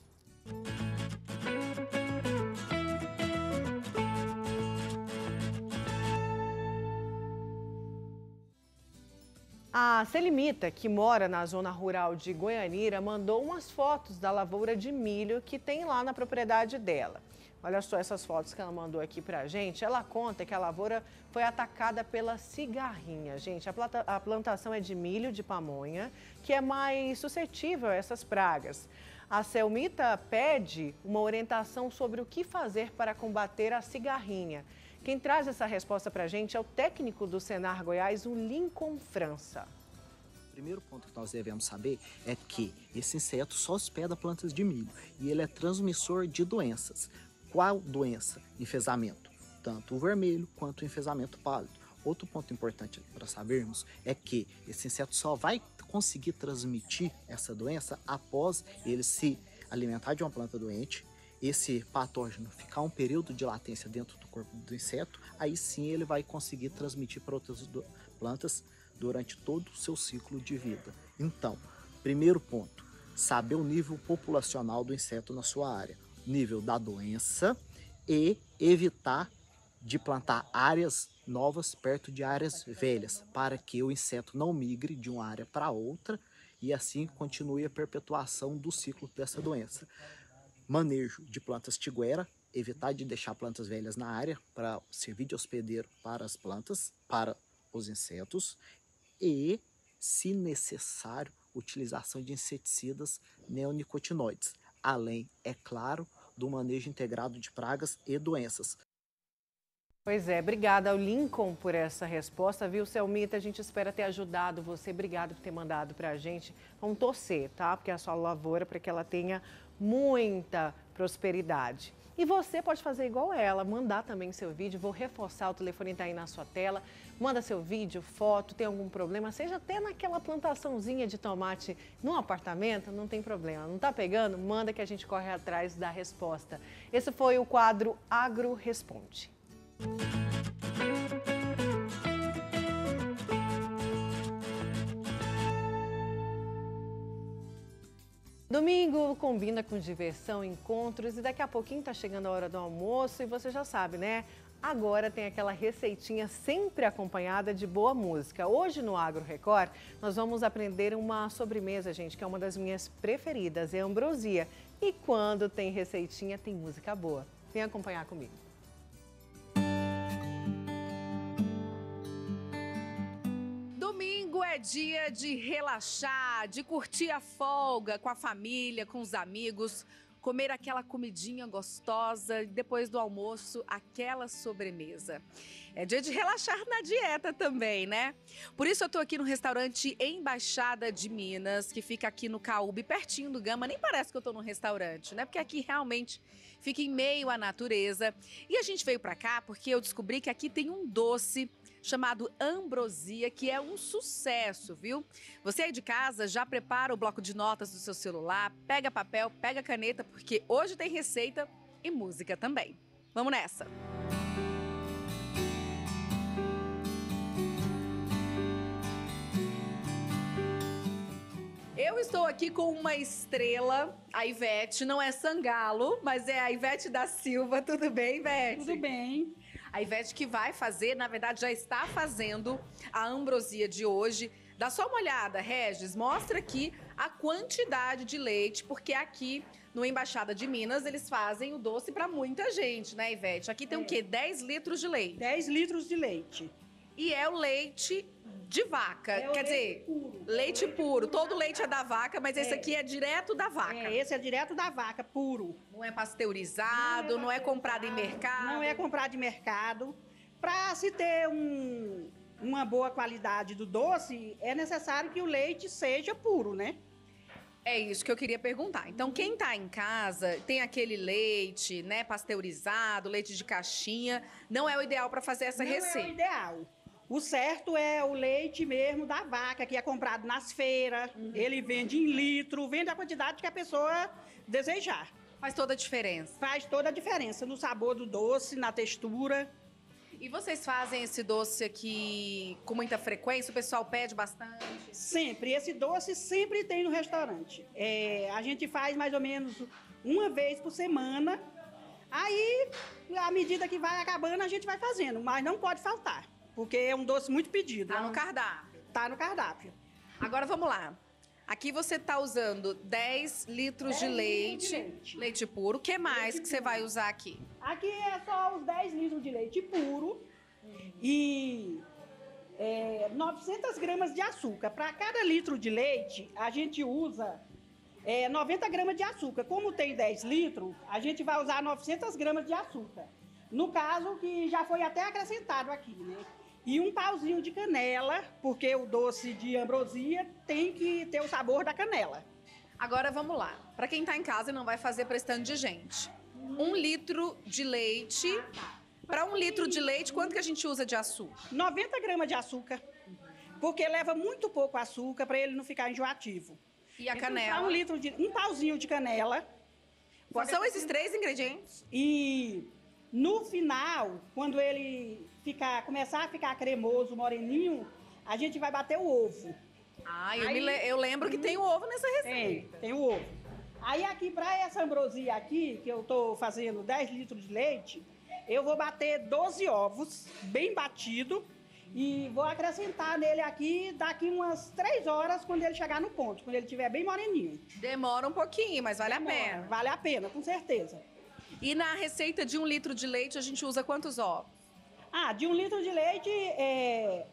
Speaker 1: A Selimita, que mora na zona rural de Goianira, mandou umas fotos da lavoura de milho que tem lá na propriedade dela. Olha só essas fotos que ela mandou aqui pra gente. Ela conta que a lavoura foi atacada pela cigarrinha. Gente, a, planta, a plantação é de milho de pamonha, que é mais suscetível a essas pragas. A Selmita pede uma orientação sobre o que fazer para combater a cigarrinha. Quem traz essa resposta para a gente é o técnico do Senar Goiás, o Lincoln França.
Speaker 20: O primeiro ponto que nós devemos saber é que esse inseto só hospeda plantas de milho e ele é transmissor de doenças. Qual doença? Enfesamento, tanto o vermelho quanto o enfesamento pálido. Outro ponto importante para sabermos é que esse inseto só vai conseguir transmitir essa doença após ele se alimentar de uma planta doente, esse patógeno ficar um período de latência dentro do corpo do inseto, aí sim ele vai conseguir transmitir para outras plantas durante todo o seu ciclo de vida. Então, primeiro ponto, saber o nível populacional do inseto na sua área, nível da doença e evitar de plantar áreas novas perto de áreas velhas, para que o inseto não migre de uma área para outra e assim continue a perpetuação do ciclo dessa doença. Manejo de plantas tiguera, evitar de deixar plantas velhas na área para servir de hospedeiro para as plantas, para os insetos e, se necessário, utilização de inseticidas neonicotinoides, além, é claro, do manejo integrado de pragas e doenças.
Speaker 1: Pois é, obrigada ao Lincoln por essa resposta, viu, Selmita? A gente espera ter ajudado você, obrigado por ter mandado para a gente. Vamos torcer, tá? Porque a sua lavoura, para que ela tenha muita prosperidade. E você pode fazer igual ela, mandar também seu vídeo. Vou reforçar, o telefone está aí na sua tela. Manda seu vídeo, foto, tem algum problema, seja até naquela plantaçãozinha de tomate no apartamento, não tem problema. Não está pegando? Manda que a gente corre atrás da resposta. Esse foi o quadro Agro Responde. Domingo combina com diversão, encontros e daqui a pouquinho tá chegando a hora do almoço e você já sabe, né? agora tem aquela receitinha sempre acompanhada de boa música. Hoje no Agro Record, nós vamos aprender uma sobremesa, gente, que é uma das minhas preferidas, é a ambrosia. E quando tem receitinha, tem música boa. Vem acompanhar comigo.
Speaker 21: Domingo é dia de relaxar, de curtir a folga com a família, com os amigos, comer aquela comidinha gostosa e depois do almoço, aquela sobremesa. É dia de relaxar na dieta também, né? Por isso eu tô aqui no restaurante Embaixada de Minas, que fica aqui no Caúbe, pertinho do Gama. Nem parece que eu tô num restaurante, né? Porque aqui realmente fica em meio à natureza. E a gente veio pra cá porque eu descobri que aqui tem um doce chamado ambrosia, que é um sucesso, viu? Você aí de casa já prepara o bloco de notas do seu celular, pega papel, pega caneta, porque hoje tem receita e música também. Vamos nessa! Eu estou aqui com uma estrela, a Ivete, não é Sangalo, mas é a Ivete da Silva. Tudo bem, Ivete?
Speaker 12: Tudo bem.
Speaker 21: A Ivete que vai fazer, na verdade já está fazendo a ambrosia de hoje. Dá só uma olhada, Regis, mostra aqui a quantidade de leite, porque aqui no Embaixada de Minas eles fazem o doce para muita gente, né, Ivete? Aqui tem é. o quê? dez litros de leite.
Speaker 12: dez litros de leite.
Speaker 21: E é o leite de vaca,
Speaker 12: é
Speaker 21: quer
Speaker 12: leite
Speaker 21: dizer,
Speaker 12: puro.
Speaker 21: leite puro. Todo leite é da vaca, mas é. esse aqui é direto da vaca.
Speaker 12: É, esse é direto da vaca, puro.
Speaker 21: Não é pasteurizado, não é, não é comprado em mercado.
Speaker 12: Não é comprado em mercado. Para se ter um, uma boa qualidade do doce, é necessário que o leite seja puro, né?
Speaker 21: É isso que eu queria perguntar. Então, quem tá em casa, tem aquele leite, né, pasteurizado, leite de caixinha, não é o ideal para fazer essa
Speaker 12: não
Speaker 21: receita.
Speaker 12: Não é o ideal. O certo é o leite mesmo da vaca, que é comprado nas feiras, uhum. ele vende em litro, vende a quantidade que a pessoa desejar.
Speaker 21: Faz toda a diferença.
Speaker 12: Faz toda a diferença no sabor do doce, na textura.
Speaker 21: E vocês fazem esse doce aqui com muita frequência? O pessoal pede bastante?
Speaker 12: Sempre. Esse doce sempre tem no restaurante. É, a gente faz mais ou menos uma vez por semana. Aí, à medida que vai acabando, a gente vai fazendo. Mas não pode faltar, porque é um doce muito pedido.
Speaker 21: Tá no cardápio.
Speaker 12: Tá no cardápio.
Speaker 21: Agora vamos lá. Aqui você tá usando dez litros de leite,
Speaker 12: de leite,
Speaker 21: leite puro. O que mais leite que você vai usar aqui?
Speaker 12: Aqui é só os dez litros de leite puro uhum. e é, novecentas gramas de açúcar. Para cada litro de leite, a gente usa é, noventa gramas de açúcar. Como tem dez litros, a gente vai usar novecentas gramas de açúcar. No caso, que já foi até acrescentado aqui, né? E um pauzinho de canela, porque o doce de ambrosia tem que ter o sabor da canela.
Speaker 21: Agora vamos lá. Para quem tá em casa e não vai fazer prestando de gente. Um litro de leite. Para um litro de leite, quanto que a gente usa de açúcar?
Speaker 12: noventa gramas de açúcar. Porque leva muito pouco açúcar para ele não ficar enjoativo.
Speaker 21: E a
Speaker 12: então,
Speaker 21: canela?
Speaker 12: Um litro de, um pauzinho de canela.
Speaker 21: São esses três ingredientes?
Speaker 12: E no final, quando ele ficar, começar a ficar cremoso, moreninho, a gente vai bater o ovo.
Speaker 21: Ah, eu, Aí, me, eu lembro que tem o ovo nessa receita.
Speaker 12: Tem, tem o ovo. Aí aqui, para essa ambrosia aqui, que eu tô fazendo dez litros de leite, eu vou bater doze ovos, bem batido, e vou acrescentar nele aqui, daqui umas três horas, quando ele chegar no ponto, quando ele estiver bem moreninho.
Speaker 21: Demora um pouquinho, mas vale
Speaker 12: Demora,
Speaker 21: a pena.
Speaker 12: Vale a pena, com certeza.
Speaker 21: E na receita de um litro de leite, a gente usa quantos ovos?
Speaker 12: Ah, de um litro de leite, é,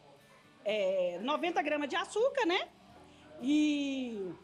Speaker 12: é noventa gramas de açúcar, né? E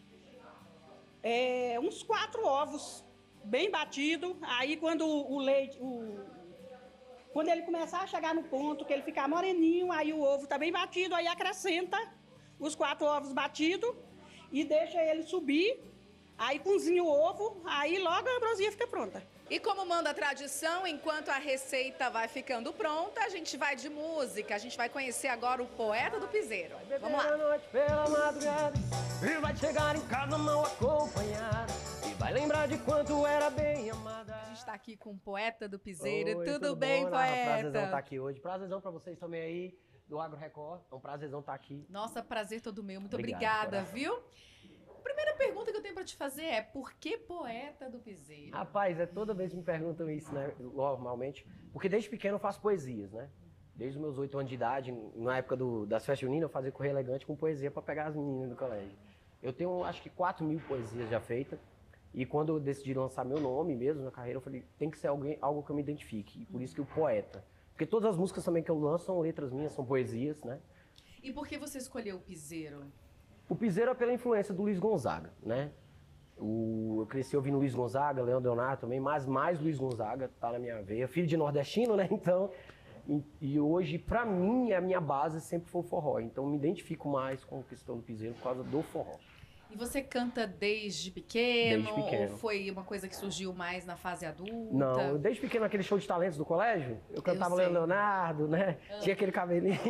Speaker 12: é, uns quatro ovos, bem batido. Aí, quando o leite, o, quando ele começar a chegar no ponto, que ele ficar moreninho, aí o ovo tá bem batido, aí acrescenta os quatro ovos batidos e deixa ele subir. Aí cozinha o ovo, aí logo a ambrosia fica pronta.
Speaker 21: E como manda a tradição, enquanto a receita vai ficando pronta, a gente vai de música. A gente vai conhecer agora o Poeta do Piseiro. Vamos lá.
Speaker 2: Noite pela madrugada, e vai chegar em casa mal acompanhada, e vai lembrar de quanto era bem amada.
Speaker 21: A gente tá aqui com o Poeta do Piseiro.
Speaker 2: Oi,
Speaker 21: tudo,
Speaker 2: tudo
Speaker 21: bem,
Speaker 2: bom,
Speaker 21: Poeta?
Speaker 2: Prazerzão estar aqui hoje. Prazerzão pra vocês também aí do Agro Record. É um prazerzão estar aqui.
Speaker 21: Nossa, prazer todo meu. Muito
Speaker 2: Obrigado,
Speaker 21: obrigada,
Speaker 2: coração.
Speaker 21: viu? Primeira pergunta que eu tenho para te fazer é, por que poeta do piseiro?
Speaker 2: Rapaz, é toda vez que me perguntam isso, né, normalmente, porque desde pequeno eu faço poesias, né? Desde os meus oito anos de idade, na época do, das festas juninas, eu fazia correr elegante com poesia para pegar as meninas do colégio. Eu tenho, acho que, quatro mil poesias já feitas, e quando eu decidi lançar meu nome mesmo na carreira, eu falei, tem que ser alguém, algo que eu me identifique, e por isso que o poeta. Porque todas as músicas também que eu lanço são letras minhas, são poesias, né?
Speaker 21: E por que você escolheu o piseiro?
Speaker 2: O piseiro é pela influência do Luiz Gonzaga, né? O, eu cresci ouvindo Luiz Gonzaga, Leandro Leonardo também, mas mais Luiz Gonzaga tá na minha veia. Filho de nordestino, né? Então, e, e hoje, pra mim, a minha base sempre foi o forró. Então, eu me identifico mais com a questão do piseiro por causa do forró.
Speaker 21: E você canta desde pequeno?
Speaker 2: Desde pequeno.
Speaker 21: Ou foi uma coisa que surgiu mais na fase adulta?
Speaker 2: Não, eu, desde pequeno, aquele show de talentos do colégio, eu cantava
Speaker 21: Eu sei.
Speaker 2: Leandro Leonardo, né?
Speaker 21: Ah.
Speaker 2: Tinha aquele cabelinho.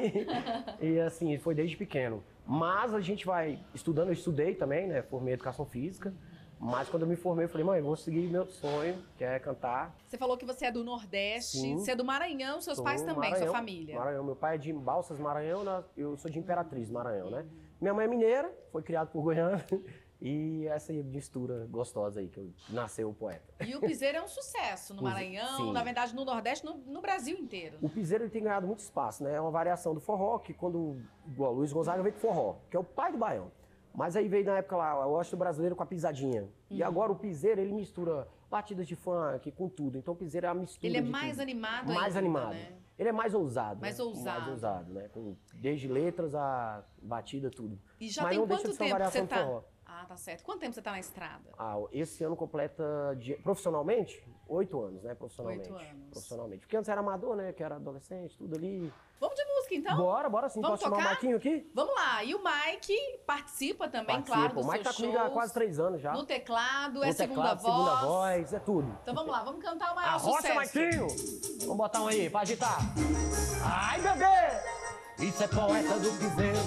Speaker 2: E assim, foi desde pequeno. Mas a gente vai estudando, eu estudei também, né? Formei educação física. Mas quando eu me formei, eu falei, mãe, eu vou seguir meu sonho, que é cantar.
Speaker 21: Você falou que você é do Nordeste,
Speaker 2: Sim.
Speaker 21: você é do Maranhão, seus
Speaker 2: Sou
Speaker 21: pais também,
Speaker 2: Maranhão,
Speaker 21: sua família.
Speaker 2: Maranhão, meu pai é de Balsas, Maranhão, né? Eu sou de Imperatriz, Maranhão, né? Minha mãe é mineira, foi criada por Goiânia. E essa mistura gostosa aí, que eu, nasceu o poeta.
Speaker 21: E o piseiro é um sucesso no
Speaker 2: O-
Speaker 21: Maranhão,
Speaker 2: sim.
Speaker 21: na verdade no Nordeste, no, no Brasil inteiro.
Speaker 2: O piseiro ele tem ganhado muito espaço, né? É uma variação do forró, que quando igual, Luiz Gonzaga veio com forró, que é o pai do baião. Mas aí veio na época lá, o Oeste Brasileiro com a pisadinha. E
Speaker 21: Uhum.
Speaker 2: agora o piseiro, ele mistura batidas de funk com tudo. Então o piseiro é a mistura
Speaker 21: Ele é
Speaker 2: de
Speaker 21: mais
Speaker 2: tudo.
Speaker 21: animado
Speaker 2: Mais
Speaker 21: ainda,
Speaker 2: animado.
Speaker 21: né?
Speaker 2: Ele é mais ousado.
Speaker 21: Mais
Speaker 2: né?
Speaker 21: ousado.
Speaker 2: Mais ousado, né? Com, desde letras a batida, tudo.
Speaker 21: E já
Speaker 2: Mas
Speaker 21: tem
Speaker 2: não deixa
Speaker 21: quanto
Speaker 2: de ser uma
Speaker 21: tempo que
Speaker 2: variação
Speaker 21: você
Speaker 2: do
Speaker 21: tá?
Speaker 2: forró.
Speaker 21: Ah, tá certo. Quanto tempo você tá na estrada?
Speaker 2: Ah, esse ano completa, de- profissionalmente, oito anos, né? Profissionalmente.
Speaker 21: Oito anos.
Speaker 2: Profissionalmente. Porque antes era amador, né? Que era adolescente, tudo ali.
Speaker 21: Vamos de música então?
Speaker 2: Bora, bora sim.
Speaker 21: Vamos
Speaker 2: Posso chamar o
Speaker 21: tocar?
Speaker 2: Marquinho aqui?
Speaker 21: Vamos lá. E o Mike participa também,
Speaker 2: Participa.
Speaker 21: claro, dos
Speaker 2: O Mike
Speaker 21: seus
Speaker 2: tá comigo há
Speaker 21: shows.
Speaker 2: quase três anos já.
Speaker 21: No teclado,
Speaker 2: No
Speaker 21: é segunda
Speaker 2: teclado,
Speaker 21: voz.
Speaker 2: segunda voz, é tudo.
Speaker 21: Então vamos lá, vamos cantar o maior
Speaker 2: Arrocha,
Speaker 21: sucesso.
Speaker 2: Marquinho! Vamos botar um aí, pra agitar. Ai, bebê! Isso é poeta do piseiro.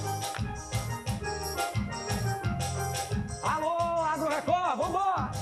Speaker 2: Alô, Agro Record, vambora!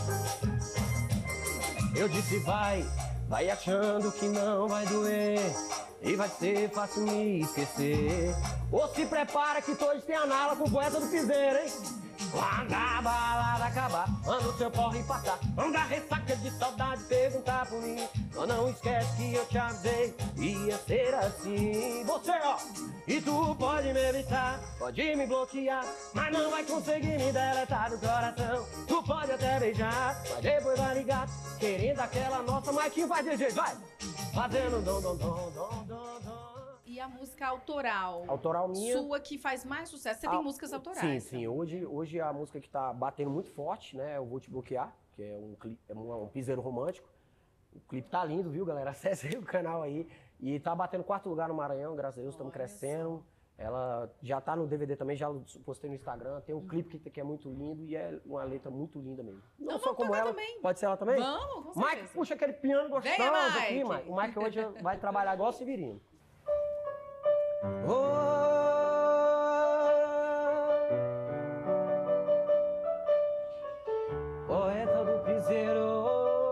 Speaker 2: Eu disse vai, vai achando que não vai doer. E vai ser fácil me esquecer. Ou se prepara que hoje tem a nala com o poeta do piseiro, hein? Quando a balada acabar, manda o seu porre passar. Vamos dar ressaca de saudade, perguntar por mim. Só não esquece que eu te avisei, ia ser assim. Você, ó, e tu pode me evitar, pode me bloquear, mas não vai conseguir me deletar do coração. Tu pode até beijar, mas depois vai ligar, querendo aquela nossa, mas que vai de jeito, vai. Fazendo dom, dom, dom, dom, dom, dom.
Speaker 21: E a música autoral?
Speaker 2: Autoral minha.
Speaker 21: Sua que faz mais sucesso. Você
Speaker 2: Ah,
Speaker 21: tem músicas autorais?
Speaker 2: Sim, sim. Hoje, hoje a música que tá batendo muito forte, né? Eu Vou Te Bloquear, que é um, clipe, é um, um piseiro romântico. O clipe tá lindo, viu, galera? Acesse aí o canal aí. E tá batendo quarto lugar no Maranhão, graças a Deus, estamos crescendo. Ela já tá no D V D também, já postei no Instagram. Tem um clipe que, que é muito lindo e é uma letra muito linda mesmo. Não
Speaker 21: Então
Speaker 2: só
Speaker 21: vamos
Speaker 2: como
Speaker 21: tocar
Speaker 2: ela.
Speaker 21: também.
Speaker 2: Pode ser ela também?
Speaker 21: Vamos, com
Speaker 2: Mike,
Speaker 21: certeza.
Speaker 2: puxa aquele piano gostoso
Speaker 21: Venha,
Speaker 2: aqui,
Speaker 21: Mike.
Speaker 2: Mike. O Mike hoje vai trabalhar igual o Severino. Poeta do piseiro,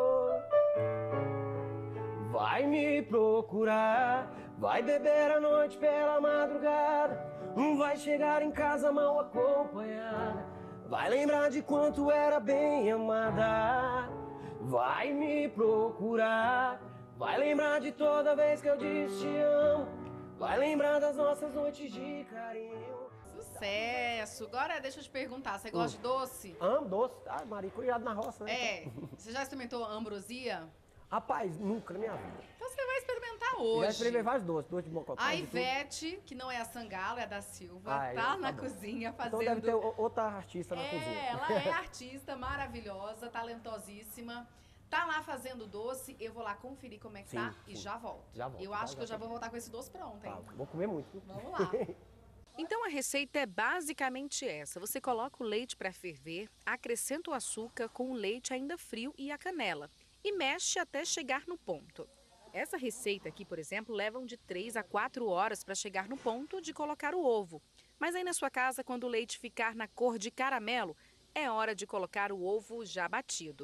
Speaker 2: vai me procurar, vai beber a noite pela madrugada, vai chegar em casa mal acompanhada, vai lembrar de quanto era bem amada, vai me procurar, vai lembrar de toda vez que eu disse te amo, vai lembrar das nossas noites de carinho.
Speaker 21: Sucesso. Agora deixa eu te perguntar, você gosta de doce?
Speaker 2: Amo doce. Ai, Maria, cuidado na roça, né?
Speaker 21: É. Você já experimentou ambrosia?
Speaker 2: Rapaz, nunca na minha vida.
Speaker 21: Então você vai experimentar
Speaker 2: Eu já
Speaker 21: hoje.
Speaker 2: experimentei vários doces, doce de mocotó.
Speaker 21: A
Speaker 2: de tudo.
Speaker 21: Ivete, que não é a Sangalo, é a da Silva,
Speaker 2: Ah,
Speaker 21: tá
Speaker 2: tá
Speaker 21: na
Speaker 2: bom.
Speaker 21: cozinha fazendo...
Speaker 2: Então deve ter o- outra artista na
Speaker 21: É,
Speaker 2: cozinha.
Speaker 21: ela é artista maravilhosa, talentosíssima. Tá lá fazendo doce, eu vou lá conferir como é que
Speaker 2: Sim,
Speaker 21: tá e
Speaker 2: sim.
Speaker 21: já volto.
Speaker 2: Já volto,
Speaker 21: Eu
Speaker 2: já,
Speaker 21: acho que
Speaker 2: já
Speaker 21: eu já
Speaker 2: tá.
Speaker 21: vou voltar com esse doce pronto, hein?
Speaker 2: Tá, vou comer muito.
Speaker 21: Vamos lá. Então a receita é basicamente essa. Você coloca o leite para ferver, acrescenta o açúcar com o leite ainda frio e a canela e mexe até chegar no ponto. Essa receita aqui, por exemplo, levam de três a quatro horas para chegar no ponto de colocar o ovo. Mas aí na sua casa, quando o leite ficar na cor de caramelo, é hora de colocar o ovo já batido.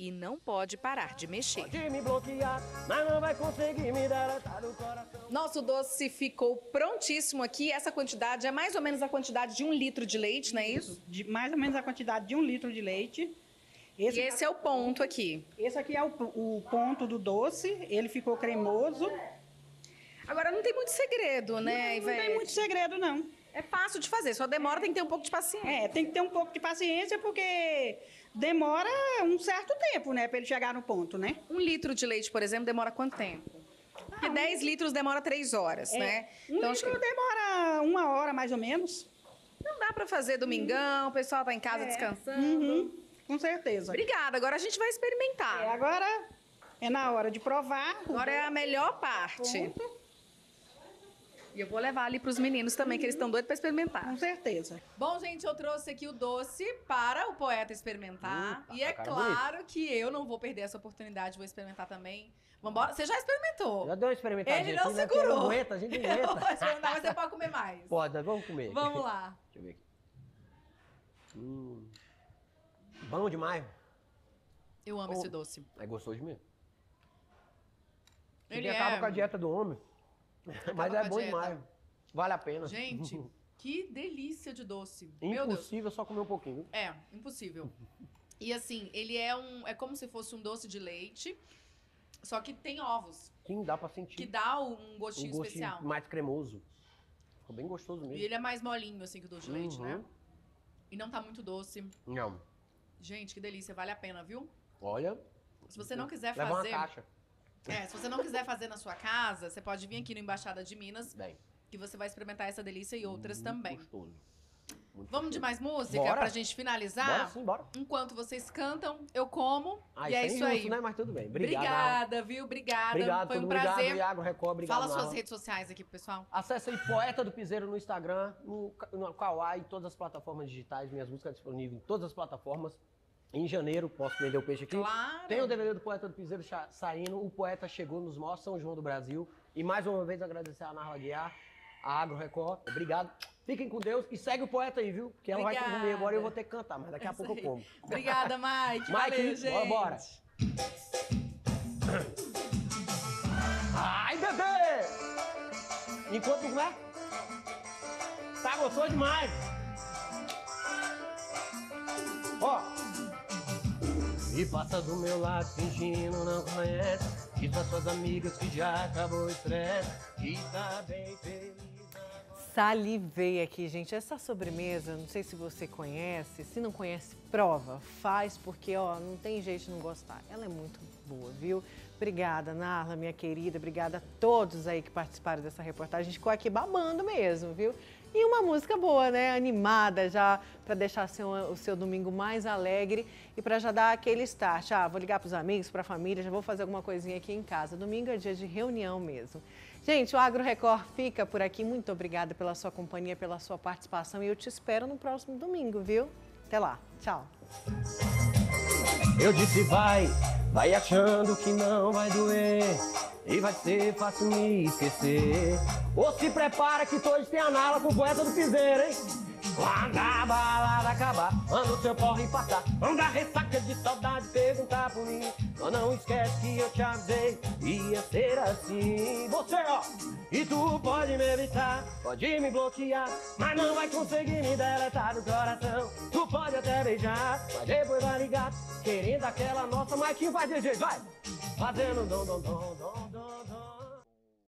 Speaker 21: e não pode parar de mexer.
Speaker 2: Pode me bloquear, mas não vai conseguir me deletar do coração.
Speaker 21: Nosso doce ficou prontíssimo aqui. Essa quantidade é mais ou menos a quantidade de um litro de leite, não é isso?
Speaker 12: De mais ou menos a quantidade de um litro de leite.
Speaker 21: Esse e esse é o ponto aqui.
Speaker 12: Esse aqui é o, o ponto do doce. Ele ficou cremoso.
Speaker 21: Agora não tem muito segredo, né,
Speaker 12: Não, não tem muito segredo, não.
Speaker 21: É fácil de fazer, só demora, tem que ter um pouco de paciência.
Speaker 12: É, tem que ter um pouco de paciência, porque demora um certo tempo, né, para ele chegar no ponto, né?
Speaker 21: Um litro de leite, por exemplo, demora quanto tempo? Porque ah, dez litros demora três horas,
Speaker 12: é,
Speaker 21: né?
Speaker 12: Um então, litro que... demora uma hora, mais ou menos.
Speaker 21: Não dá para fazer domingão, o pessoal tá em casa é. descansando.
Speaker 12: Uhum, com certeza.
Speaker 21: Obrigada, agora a gente vai experimentar.
Speaker 12: É, agora é na hora de provar.
Speaker 21: Agora é a melhor parte. Ponto. E eu vou levar ali para os meninos também, que eles estão doidos para experimentar.
Speaker 12: Com certeza.
Speaker 21: Bom, gente, eu trouxe aqui o doce para o poeta experimentar. Hum, e é claro bonito. que eu não vou perder essa oportunidade, vou experimentar também. Vambora. Você já experimentou?
Speaker 2: Já deu uma experimentadinha.
Speaker 21: Ele não
Speaker 2: aqui,
Speaker 21: segurou.
Speaker 2: Né? Não aguenta, a gente não aguenta.
Speaker 21: Eu vou experimentar, mas você pode comer mais.
Speaker 2: Pode, vamos comer.
Speaker 21: Vamos lá.
Speaker 2: Deixa eu ver aqui. Hum, bom demais.
Speaker 21: Eu amo oh, esse doce.
Speaker 2: É gostoso mesmo.
Speaker 21: Ele
Speaker 2: é... acaba com a
Speaker 21: é...
Speaker 2: dieta do homem. Mas é bom dieta. demais. Vale a pena.
Speaker 21: Gente, que delícia de doce.
Speaker 2: Impossível só comer um pouquinho.
Speaker 21: É, impossível. E assim, ele é um. É como se fosse um doce de leite, só que tem ovos.
Speaker 2: Sim, dá pra sentir.
Speaker 21: Que dá um gostinho,
Speaker 2: um gostinho
Speaker 21: especial.
Speaker 2: Mais cremoso. Ficou bem gostoso mesmo.
Speaker 21: E ele é mais molinho, assim, que o doce de leite,
Speaker 2: uhum.
Speaker 21: né? E não tá muito doce.
Speaker 2: Não.
Speaker 21: Gente, que delícia. Vale a pena, viu?
Speaker 2: Olha.
Speaker 21: Se você não quiser
Speaker 2: leva
Speaker 21: fazer.
Speaker 2: Uma caixa.
Speaker 21: É, se você não quiser fazer na sua casa, você pode vir aqui no Embaixada de Minas,
Speaker 2: Bem.
Speaker 21: que você vai experimentar essa delícia e outras
Speaker 2: Muito
Speaker 21: também.
Speaker 2: Gostoso. Muito
Speaker 21: Vamos
Speaker 2: gostoso.
Speaker 21: de mais música
Speaker 2: bora.
Speaker 21: pra gente finalizar?
Speaker 2: Bora sim, bora.
Speaker 21: Enquanto vocês cantam, eu como.
Speaker 2: Ah,
Speaker 21: e é isso aí.
Speaker 2: Justo, né? Mas tudo bem. Obrigado.
Speaker 21: Obrigada, viu? Obrigada.
Speaker 2: Obrigado,
Speaker 21: Foi um
Speaker 2: prazer.
Speaker 21: prazer.
Speaker 2: Obrigado, Agro Record. Obrigado,
Speaker 21: Fala
Speaker 2: Marlon.
Speaker 21: suas redes sociais aqui pro pessoal.
Speaker 2: Acesse aí Poeta do Piseiro no Instagram, no, no Kawai, em todas as plataformas digitais. Minhas músicas disponíveis em todas as plataformas. Em janeiro, posso vender o peixe aqui.
Speaker 21: Claro.
Speaker 2: Tem o D V D do Poeta do Piseiro saindo. O Poeta chegou nos mostros São João do Brasil. E mais uma vez agradecer a Narla Guiar, a Agro Record. Obrigado. Fiquem com Deus e segue o Poeta aí, viu? Que ela Obrigada. vai comer agora e eu vou ter que cantar, mas daqui a pouco eu como.
Speaker 21: Obrigada, Mike.
Speaker 2: Mike,
Speaker 21: Valeu, gente.
Speaker 2: bora, bora. Ai, bebê! Enquanto não é? Tá gostoso demais. Ó. E passa do meu lado fingindo não conhece. Diz pra suas amigas que já acabou o estresse. E tá bem feliz.
Speaker 1: Salivei aqui, gente. Essa sobremesa, não sei se você conhece. Se não conhece, prova. Faz, porque, ó, não tem jeito de não gostar. Ela é muito boa, viu? Obrigada, Narla, minha querida. Obrigada a todos aí que participaram dessa reportagem. A gente ficou aqui babando mesmo, viu? E uma música boa, né? Animada já, para deixar seu, o seu domingo mais alegre e para já dar aquele start. Ah, vou ligar para os amigos, para a família, já vou fazer alguma coisinha aqui em casa. Domingo é dia de reunião mesmo. Gente, o Agro Record fica por aqui. Muito obrigada pela sua companhia, pela sua participação. E eu te espero no próximo domingo, viu? Até lá. Tchau.
Speaker 2: Eu disse vai, vai achando que não vai doer. E vai ser fácil me esquecer. Ou se prepara que hoje tem a Nala com o Poeta do Piseiro, hein? Quando a balada acabar, manda o seu porre passar. Vamos dar ressaca de saudade, perguntar por mim. Só não esquece que eu te avisei, ia ser assim. Você, ó, e tu pode me evitar, pode me bloquear, mas não vai conseguir me deletar do coração. Tu pode até beijar, mas depois vai ligar, querendo aquela nossa, mas que vai de jeito, vai. Fazendo dom, dom, dom, dom.